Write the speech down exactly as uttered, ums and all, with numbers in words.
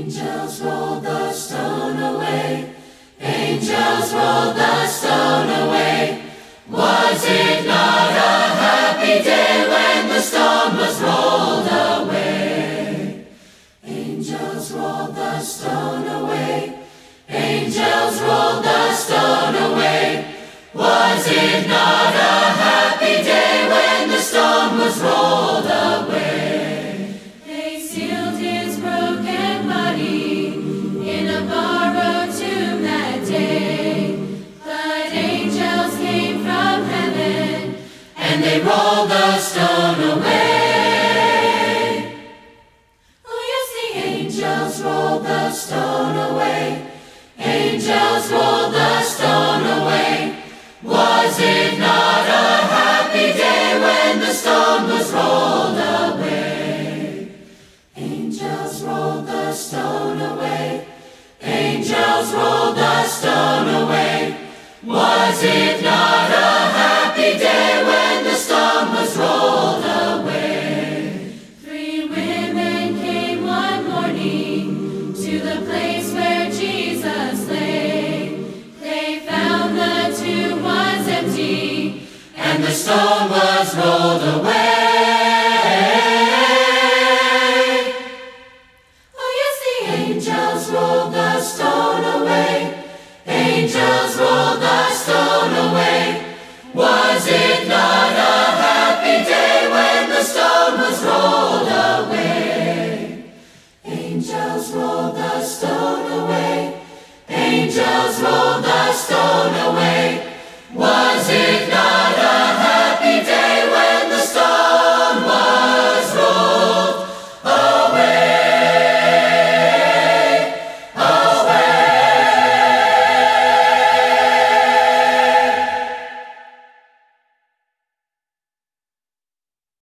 Angels rolled the stone away. Angels rolled the stone away. Was it not a happy day when the stone was rolled away? Angels rolled the stone away. Angels rolled the stone away. Was it not a happy day when the stone was rolled away? They sealed his broken body in a borrowed tomb that day. But angels came from heaven and they rolled the stone away. Oh yes, the Angels rolled the stone away. Angels rolled the stone away. Was it not a happy day when the stone was rolled away? Angels rolled the stone away. Angels rolled the stone away. Was it not a happy day when the stone was rolled away? Three women came one morning to the place where Jesus lay. They found the tomb was empty and the stone was rolled away. Oh yes, the Angels rolled the stone away. Angels rolled the stone away. Was it not a happy day when the stone was rolled away? Angels rolled the stone away. Angels rolled